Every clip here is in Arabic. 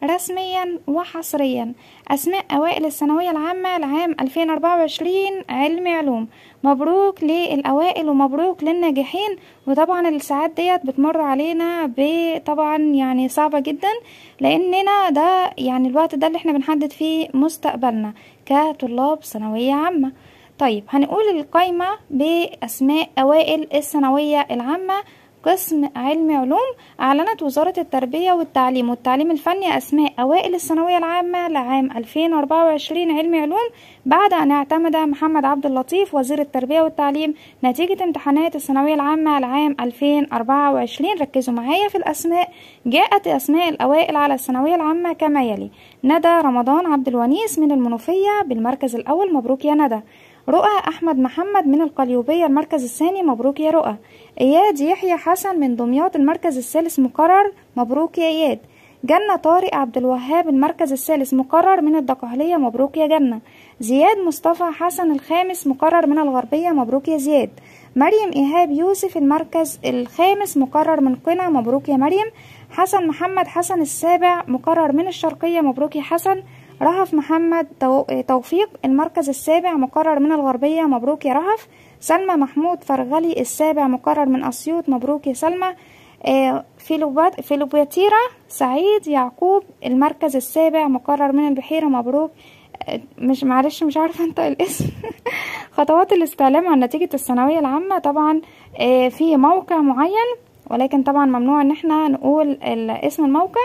رسميا وحصريا أسماء أوائل الثانوية العامة لعام 2024 علمي علوم. مبروك للأوائل ومبروك للناجحين. وطبعا الساعات ديت بتمر علينا طبعا يعني صعبة جدا، لأننا ده يعني الوقت ده اللي احنا بنحدد فيه مستقبلنا كطلاب ثانوية عامة. طيب هنقول القائمة بأسماء أوائل الثانوية العامة قسم علمي علوم. أعلنت وزارة التربية والتعليم الفني أسماء أوائل الثانوية العامة لعام 2024 علمي علوم، بعد أن اعتمد محمد عبد اللطيف وزير التربية والتعليم نتيجة امتحانات الثانوية العامة لعام 2024. ركزوا معايا في الأسماء. جاءت أسماء الأوائل على الثانوية العامة كما يلي: ندى رمضان عبد الونيس من المنوفية بالمركز الأول، مبروك يا ندى. رؤى أحمد محمد من القليوبية المركز الثاني، مبروك يا رؤى. إياد يحيى حسن من دمياط المركز الثالث مقرر، مبروك يا إياد. جنة طارق عبد الوهاب المركز الثالث مقرر من الدقهلية، مبروك يا جنة. زياد مصطفى حسن الخامس مقرر من الغربية، مبروك يا زياد. مريم إيهاب يوسف المركز الخامس مقرر من قنا، مبروك يا مريم. حسن محمد حسن السابع مقرر من الشرقية، مبروك يا حسن. رهف محمد توفيق المركز السابع مقرر من الغربية، مبروك يا رهف. سلمى محمود فرغلي السابع مقرر من أسيوط، مبروك يا سلمى. فيلوباتيرا سعيد يعقوب المركز السابع مقرر من البحيرة، مبروك. مش عارفة انت الاسم. خطوات الاستعلام عن نتيجة الثانوية العامة. طبعا في موقع معين، ولكن طبعا ممنوع ان احنا نقول اسم الموقع.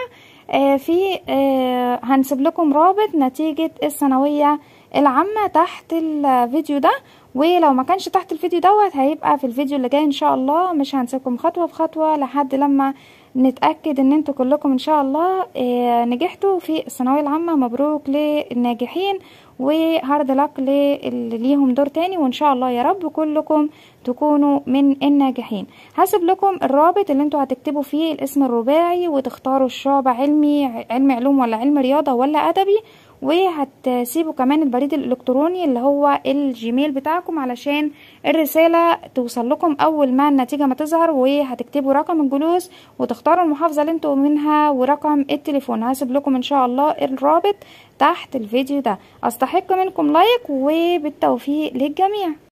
هنسيب لكم رابط نتيجة الثانوية العامة تحت الفيديو ده، ولو ما كانش تحت الفيديو دوت هيبقى في الفيديو اللي جاي ان شاء الله. مش هنسيبكم خطوة بخطوة لحد لما نتأكد ان انتوا كلكم ان شاء الله نجحتوا في الثانوية العامة. مبروك للناجحين وهارد لك اللي ليهم دور تاني، وان شاء الله يا رب كلكم تكونوا من الناجحين. هسيب لكم الرابط اللي انتوا هتكتبوا فيه الاسم الرباعي وتختاروا الشعب علمي علوم ولا علم رياضة ولا ادبي، وهتسيبوا كمان البريد الالكتروني اللي هو الجيميل بتاعكم علشان الرسالة توصل لكم اول ما النتيجة ما تظهر، وهتكتبوا رقم الجلوس وتختاروا المحافظة اللي انتوا منها ورقم التليفون. هسيب لكم ان شاء الله الرابط تحت الفيديو ده. استحق منكم لايك، وبالتوفيق للجميع.